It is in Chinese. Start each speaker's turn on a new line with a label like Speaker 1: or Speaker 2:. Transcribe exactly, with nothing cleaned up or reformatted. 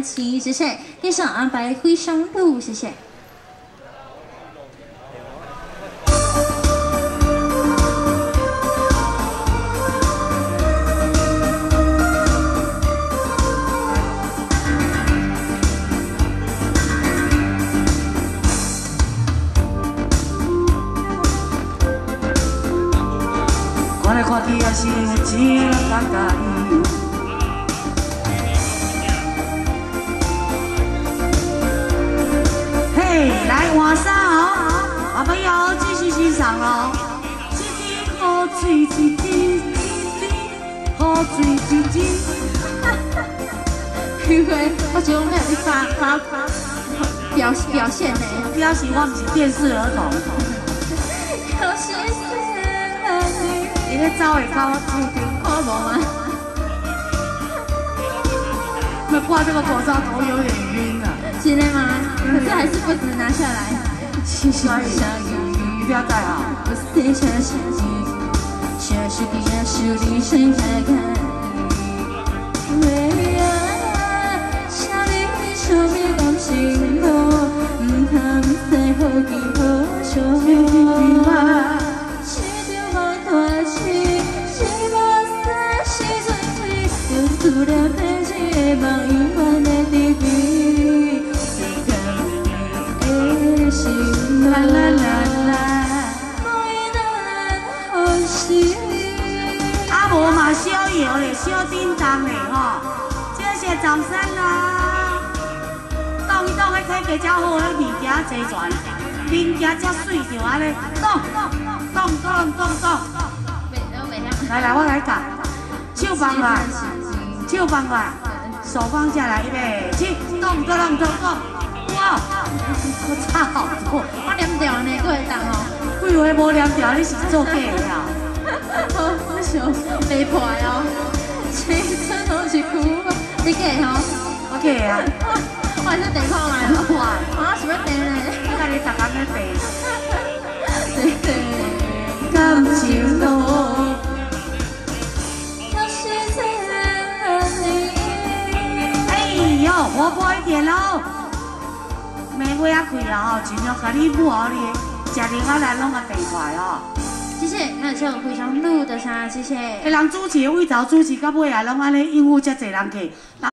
Speaker 1: 安琪，谢谢。天上安排回上路，谢谢。
Speaker 2: 我来看你也是真感觉伊。嘿，来换衫哦，小朋友继续欣赏喽。一滴雨水，一滴一滴雨水，一滴。
Speaker 1: 因为我觉得我们有去发发表表现呢，
Speaker 2: 表示我唔是电视儿童。
Speaker 1: 表示
Speaker 2: 你咧走会到注定
Speaker 1: 看无吗？
Speaker 2: 那挂这个口罩头有点晕啊。
Speaker 1: 真的吗？可是还是不能拿下来。
Speaker 2: 所以不要戴啊。
Speaker 1: 我写下是你，写是你，是你谁在看？为啊，想你手边感情路，唔通再好奇好笑。 突然变成的梦，永远的滴滴，是甘的心啦啦啦啦，每难好心。
Speaker 2: 啊无嘛小摇嘞，小叮当嘞吼，这些早餐啦，动一动迄体格才好，迄物件齐全，物件才水着安尼，动动动动动。来来，我来教，手放来。 手放来，手放下来，预备起，动动动动动，哇！我差好多，
Speaker 1: 我念掉呢，各位当哦。
Speaker 2: 几回无念掉，你是做假的啊？
Speaker 1: 我想没破哦，青春都是苦，你假吼？
Speaker 2: 我假啊！
Speaker 1: 我还是地看来哦。哇！我想要地呢。
Speaker 2: 我甲你逐工咧地。
Speaker 1: 对对。
Speaker 2: 感情路。 哟，活泼一点喽！妹妹啊，开啊吼，尽量甲你母后哩，食零啊来拢啊地快哦。
Speaker 1: 谢谢，那像非常路的啥，谢谢。
Speaker 2: 个人主持，为头主持到尾啊，拢安尼应付遮侪人客。